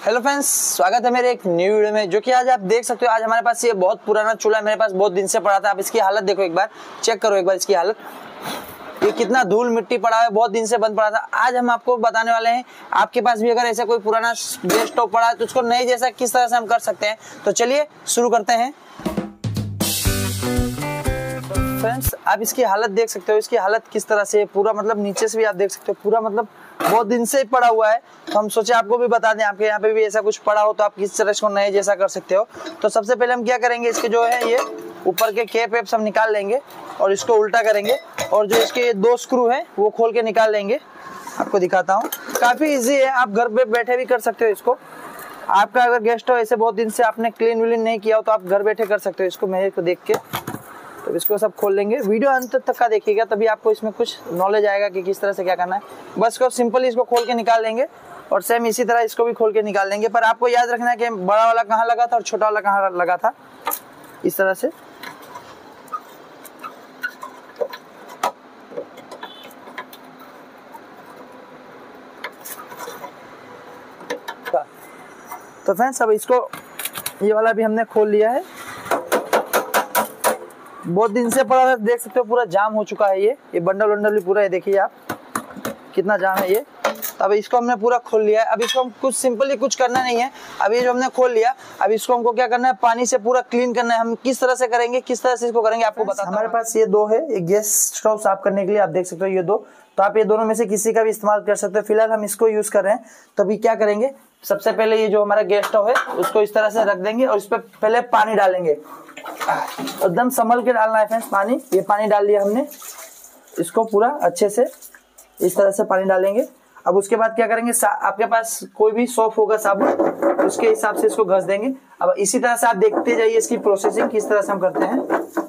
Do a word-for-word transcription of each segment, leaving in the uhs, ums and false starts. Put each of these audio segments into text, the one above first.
Hello friends, स्वागत है मेरे एक न्यू वीडियो में। जो कि आज आप देख सकते हो, आज हमारे पास ये बहुत पुराना चूल्हा मेरे पास बहुत दिन से पड़ा था। आप इसकी हालत देखो, एक बार चेक करो एक बार इसकी हालत, ये कितना धूल मिट्टी पड़ा है, बहुत दिन से बंद पड़ा था। आज हम आपको बताने वाले हैं, आपके पास भी अगर ऐसा कोई पुराना गैस स्टोव पड़ा है तो उसको नए जैसा किस तरह से हम कर सकते हैं। तो चलिए शुरू करते हैं। फ्रेंड्स, आप इसकी हालत देख सकते हो, इसकी हालत किस तरह से पूरा, मतलब नीचे से भी आप देख सकते हो, पूरा मतलब बहुत दिन से पड़ा हुआ है। तो हम सोचे आपको भी बता दें, आपके यहाँ पे भी ऐसा कुछ पड़ा हो तो आप किस तरह इसको नए जैसा कर सकते हो। तो सबसे पहले हम क्या करेंगे, इसके जो है ये ऊपर के कैप वेप सब निकाल लेंगे और इसको उल्टा करेंगे और जो इसके दो स्क्रू हैं वो खोल के निकाल लेंगे। आपको दिखाता हूँ, काफी इजी है, आप घर पे बैठे भी कर सकते हो इसको। आपका अगर गैस स्टोव ऐसे बहुत दिन से आपने क्लीन व्लीन नहीं किया हो तो आप घर बैठे कर सकते हो इसको, मेरे को देख के। तो इसको सब खोल लेंगे, वीडियो अंत तक का देखिएगा तभी आपको इसमें कुछ नॉलेज आएगा कि किस तरह से क्या करना है। बस को सिंपली इसको खोल के निकाल लेंगे और सेम इसी तरह इसको भी खोल के निकाल लेंगे। पर आपको याद रखना है कि बड़ा वाला कहाँ लगा था और छोटा वाला कहाँ लगा था, इस तरह से। तो फ्रेंड्स, अब इसको ये वाला भी हमने खोल लिया है। बहुत दिन से पड़ा है, देख सकते हो पूरा जाम हो चुका है। ये ये बंडल वंडल भी पूरा है, देखिए आप कितना जाम है ये। अब इसको हमने पूरा खोल लिया है। अब इसको हम कुछ सिंपली कुछ करना नहीं है। अब ये जो हमने खोल लिया, अब इसको हमको क्या करना है, पानी से पूरा क्लीन करना है। हम किस तरह से करेंगे, किस तरह से इसको करेंगे आपको बताता हूं। हमारे पास ये दो है, एक गैस स्टोव साफ करने के लिए, आप देख सकते हो ये दो। तो आप ये दोनों में से किसी का भी इस्तेमाल कर सकते हो। फिलहाल हम इसको यूज कर रहे हैं। तो अभी क्या करेंगे, सबसे पहले ये जो हमारा गैस स्टोव है उसको इस तरह से रख देंगे और इस पर पहले पानी डालेंगे। एकदम संभल के डालना है फ्रेंड्स पानी। ये पानी डाल दिया हमने, इसको पूरा अच्छे से इस तरह से पानी डालेंगे। अब उसके बाद क्या करेंगे, आपके पास कोई भी सोप होगा साबुन, उसके हिसाब से इसको घस देंगे। अब इसी तरह से आप देखते जाइए इसकी प्रोसेसिंग किस तरह से हम करते हैं।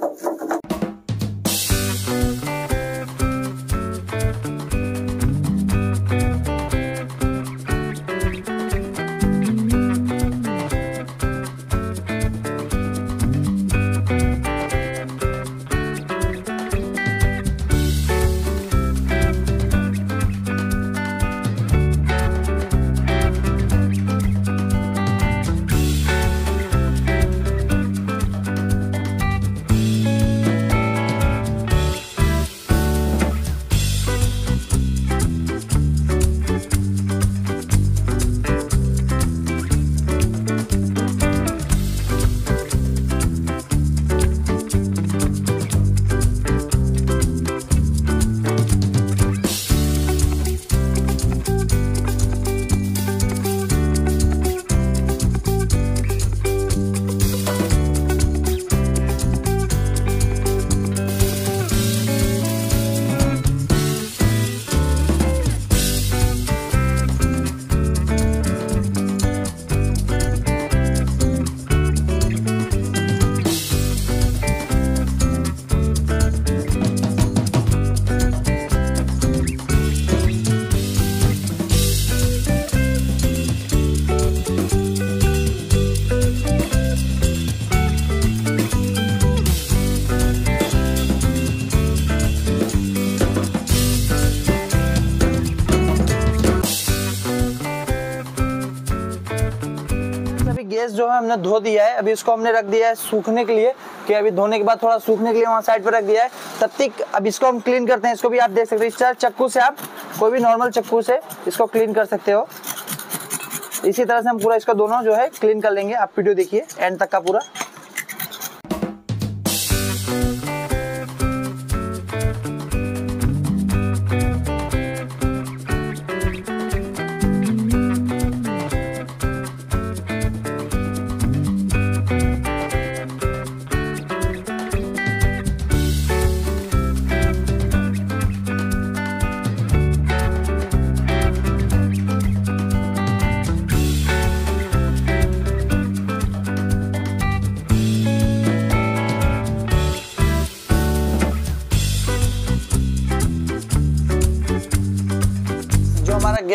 गैस जो है हमने धो दिया है, अभी इसको हमने रख दिया है सूखने के लिए, कि अभी धोने के बाद थोड़ा सूखने के लिए वहाँ साइड पर रख दिया है। तब तक अब इसको हम क्लीन करते हैं। इसको भी आप देख सकते हो, इस तरह चक्कू से, आप कोई भी नॉर्मल चक्कू से इसको क्लीन कर सकते हो। इसी तरह से हम पूरा इसको दोनों जो है क्लीन कर लेंगे। आप वीडियो देखिए एंड तक का पूरा।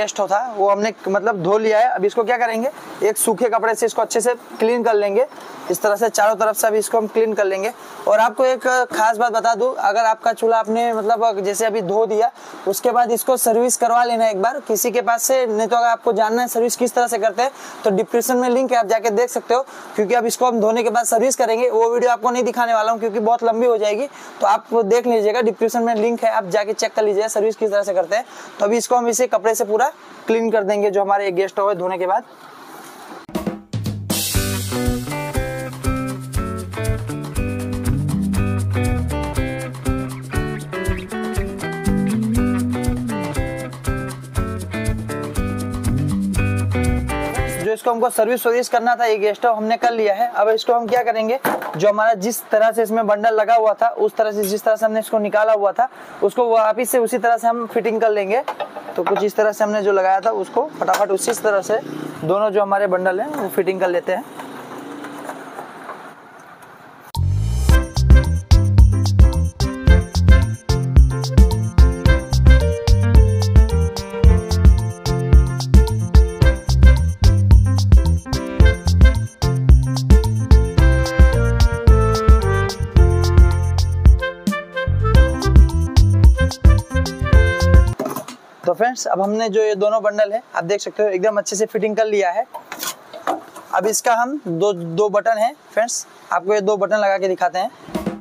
गेस्ट हो था वो हमने मतलब धो लिया है। अब इसको क्या करेंगे, एक सूखे कपड़े से इसको अच्छे से क्लीन कर लेंगे। इस तरह से चारों तरफ से अभी इसको हम क्लीन कर लेंगे। और आपको एक खास बात बता दूं, अगर आपका चूल्हा आपने मतलब जैसे अभी धो दिया, उसके बाद इसको सर्विस करवा लेना एक बार किसी के पास से। नहीं तो अगर आपको जानना है सर्विस किस तरह से करते हैं तो डिस्क्रिप्शन में लिंक है, आप जाके देख सकते हो। क्योंकि अब इसको हम धोने के बाद सर्विस करेंगे, वो वीडियो आपको नहीं दिखाने वाला हूँ क्योंकि बहुत लंबी हो जाएगी। तो आप देख लीजिएगा, डिस्क्रिप्शन में लिंक है, आप जाके चेक कर लीजिएगा सर्विस किस तरह से करते हैं। तो अभी इसको हम इसे कपड़े से पूरा क्लीन कर देंगे जो हमारे गेस्ट हो धोने के बाद। जो इसको हमको सर्विस सर्विस करना था ये गेस्ट हाउस हमने कर लिया है। अब इसको हम क्या करेंगे, जो हमारा जिस तरह से इसमें बंडल लगा हुआ था उस तरह से जिस तरह से हमने इसको निकाला हुआ था उसको वापिस से उसी तरह से हम फिटिंग कर लेंगे। तो कुछ इस तरह से हमने जो लगाया था उसको फटाफट उसी तरह से दोनों जो हमारे बंडल हैं वो फिटिंग कर लेते हैं। तो फ्रेंड्स अब हमने जो ये दोनों बंडल है आप देख सकते हो एकदम अच्छे से फिटिंग कर लिया है। अब इसका हम दो दो बटन है फ्रेंड्स, आपको ये दो बटन लगा के दिखाते हैं।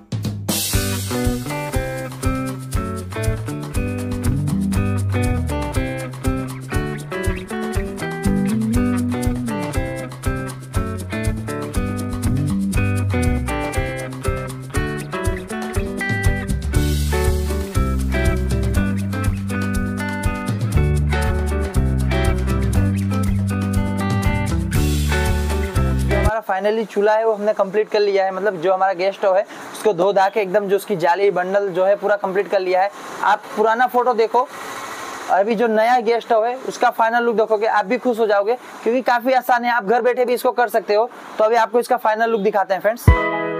फाइनली चूल्हा है वो हमने कंप्लीट कर लिया है, मतलब जो हमारा गेस्ट है उसको धो धा के एकदम जो उसकी जाली बंडल जो है पूरा कंप्लीट कर लिया है। आप पुराना फोटो देखो, अभी जो नया गेस्ट है उसका फाइनल लुक देखोगे आप भी खुश हो जाओगे क्योंकि काफी आसान है, आप घर बैठे भी इसको कर सकते हो। तो अभी आपको इसका फाइनल लुक दिखाते हैं फ्रेंड्स।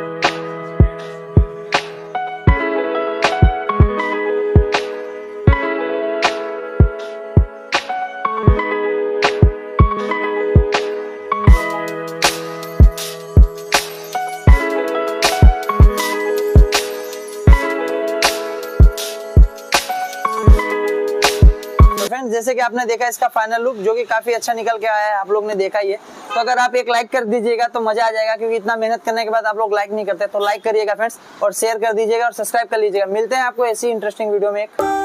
जैसे कि आपने देखा इसका फाइनल लुक जो कि काफी अच्छा निकल के आया है, आप लोग ने देखा ही है। तो अगर आप एक लाइक कर दीजिएगा तो मजा आ जाएगा क्योंकि इतना मेहनत करने के बाद आप लोग लाइक नहीं करते। तो लाइक करिएगा फ्रेंड्स और शेयर कर दीजिएगा और सब्सक्राइब कर लीजिएगा। मिलते हैं आपको ऐसी इंटरेस्टिंग वीडियो में एक